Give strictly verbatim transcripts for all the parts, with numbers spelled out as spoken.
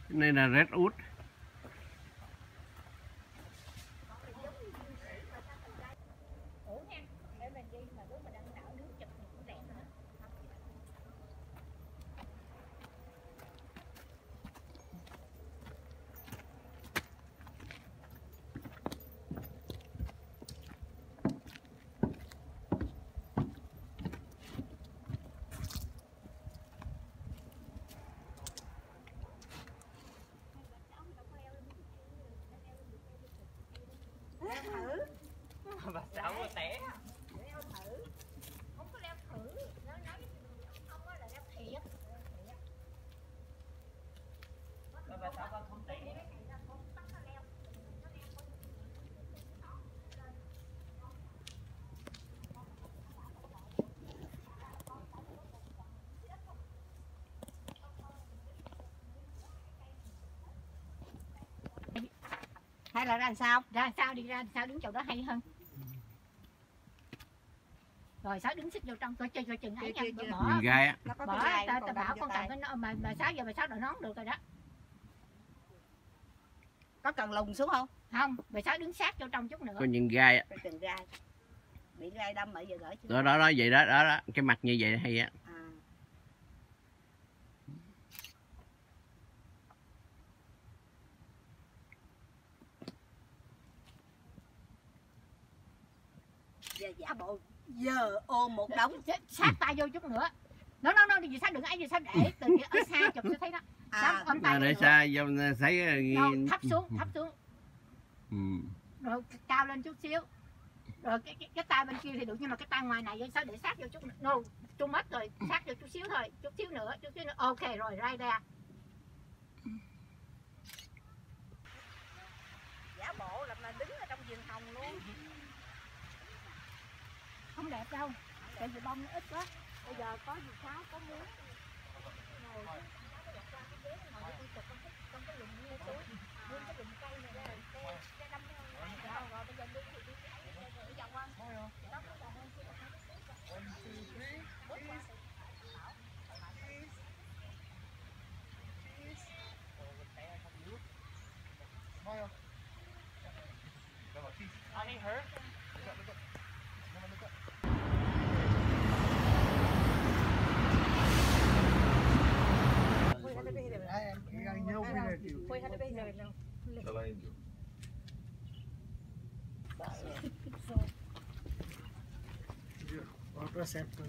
Này là red wood. Bà sợ quá té. Leo thử. Không có leo thử. Nó nói không có là leo thiệt. Bà bà sợ con không té. Hay là ra làm sao? Ra làm sao đi ra làm sao đứng chỗ đó hay hơn. Rồi Sáu đứng xích vô trong coi chơi coi chừng ấy nha, bỏ. Nhìn gai á. Bỏ ta, ta bảo con cầm cái nó mà mà Sáu giờ mà Sáu đội nón được rồi đó. Có cần lùng xuống không? Không, bà Sáu đứng sát vô trong chút nữa. Có nhìn gai á. Coi chừng gai. Bị gai đâm ở giờ gửi chứ. Đó đó đó vậy đó, đó đó, cái mặt như vậy hay á. À. Giờ giả bộ giờ ôm một đống, sát tay vô chút nữa. Nó nó nó gì Sáu đừng ấy gì Sáu để từ ở xa chụp sẽ thấy đó. à, ôm tay để xa vô thấy đâu, thấp xuống thấp xuống. Ừ. Rồi cao lên chút xíu. Rồi cái cái, cái tay bên kia thì được nhưng mà cái tay ngoài này Sáu để sát vô chút nữa. No, trung mất rồi, sát vô chút xíu thôi, chút xíu nữa, chút xíu nữa. Ok rồi, right there. giả bộ là mà đứng ở trong vườn hồng luôn. Không đẹp đâu, tại vì bông nó ít quá. Bây giờ có gì Sáu có muốn ngồi ngồi đi chụp trong cái trong cái lùm như suối, nguyên cái lùm cây này đây, cây cây đâm rồi rồi bây giờ đi thì đi cái ấy vòng qua. Nó có còn hơn kia. I hurt. Otro acepto.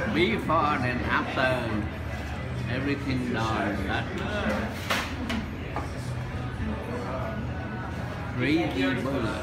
Before and after everything done. That three D bullet.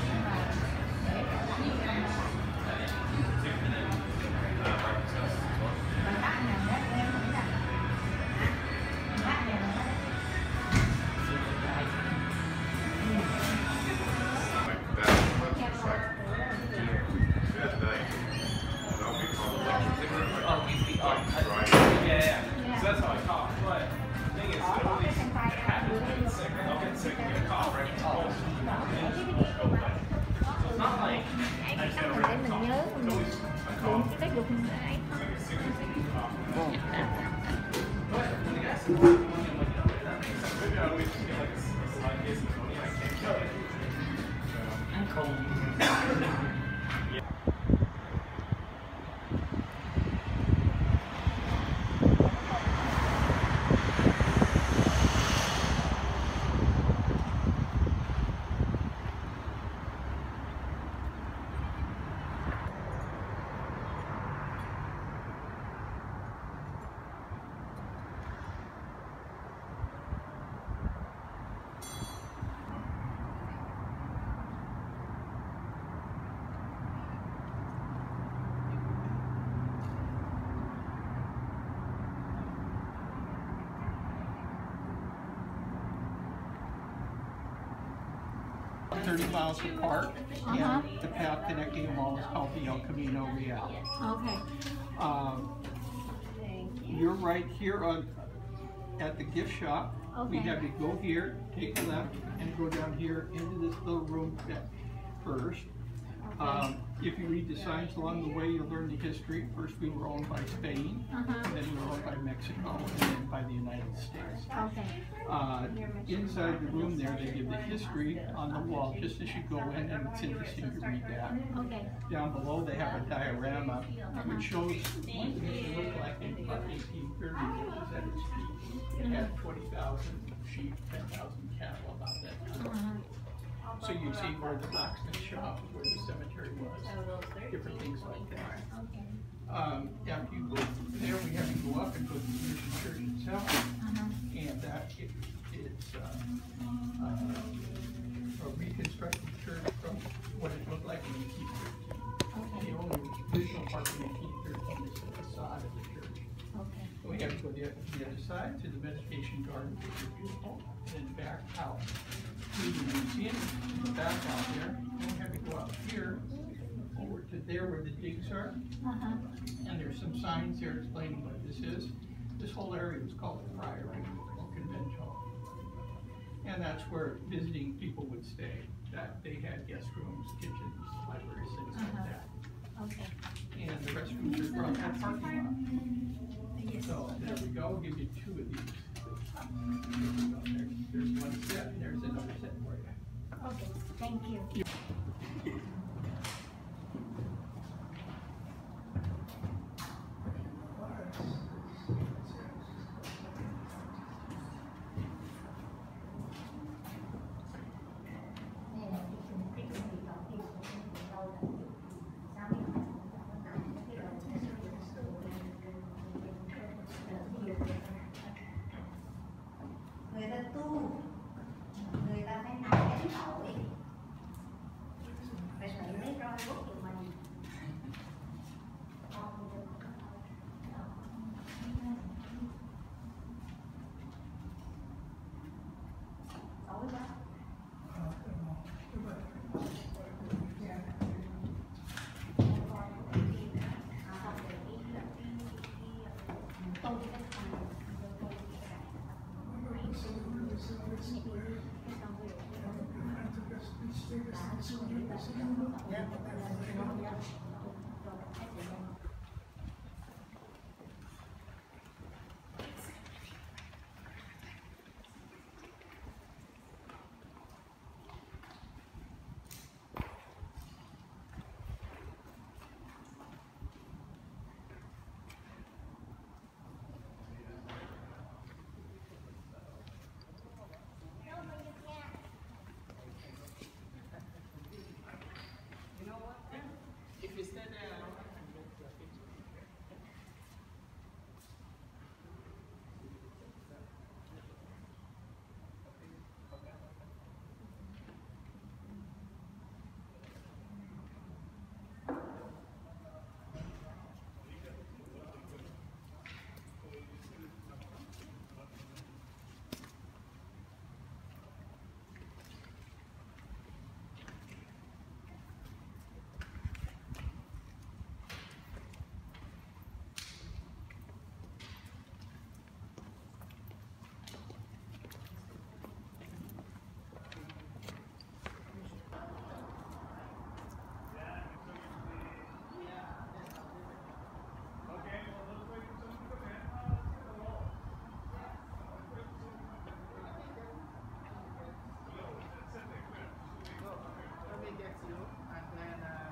thirty miles apart, Uh-huh. and the path connecting them all is called the El Camino Real. Okay. Um, you're right here on at the gift shop. We Okay. have you go here, take a left, and go down here into this little room that first. Um, if you read the signs along the way, you'll learn the history. First, we were owned by Spain, Uh-huh. and then we were owned by Mexico, and then by the United States. Okay. Uh, inside the room there, they give the history on the wall, just as you go in, and it's interesting to read that. Okay. Down below, they have a diorama which shows what the mission looked like in about eighteen thirty, which was at its peak. It had twenty thousand sheep, ten thousand cattle, about that time. Uh-huh. So you see where the blacksmith shop, where the cemetery was, different things like that. Okay. Um, after you go through there, we have you go up and go to the mission church itself, Uh-huh. and that it, it's uh, uh, a reconstructed church from what it looked like in eighteen thirteen. The only original part of eighteen thirteen is the facade of the church. Okay. We have to go the, the other side to the meditation garden, which is beautiful, and then back out to the museum, the back out there. And we have to go out here over to there where the digs are, Uh-huh. and there's some signs there explaining what this is. This whole area was called the Priory or Conventual, and that's where visiting people would stay. That they had guest rooms, kitchens, libraries, things like Uh-huh. that. Okay. And the restrooms are across that parking lot. So there we go, we'll give you two of these. There's, there's one set, and there's another set for you. Okay. Thank you. Người ta tu, người ta phải nằm gánh tội, phải tự lấy roi guốc của mình. Tối quá. If you stand there really gets you, and then uh,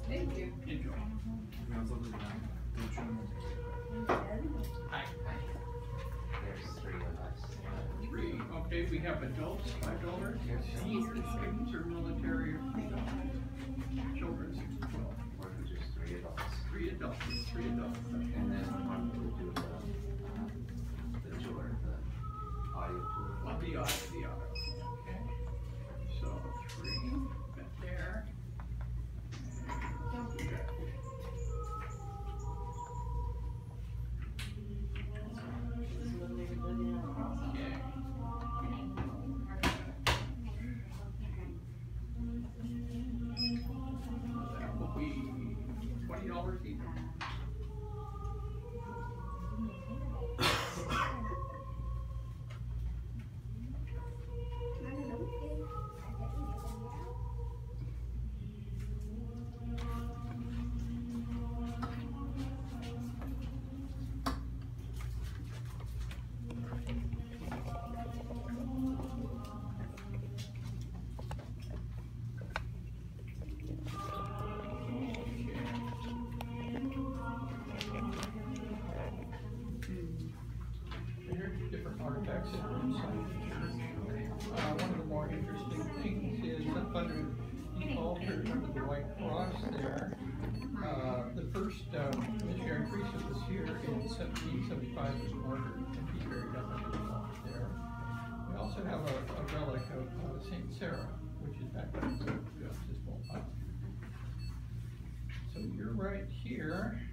Thank you. Enjoy. Hi. There's three of us. Three. Okay, we have adults, five dollars. Seniors, students, or military, or children, six to twelve. Or just three adults. Three adults, three adults. Okay. And then one would do the, um, the tour, the audio tour. Well, the auto, the auto. Okay. So three, got there. And we got okay. That will be twenty dollars each. Here's different artifacts that are inside the church. Uh, one of the more interesting things is up under the altar, under the white cross there. Uh, the first uh, missionary priest that was here in seventeen seventy-five was martyred, and he buried up under the altar there. We also have a, a relic of uh, Saint Sarah, which is back in the baptismal pile. So you're right here.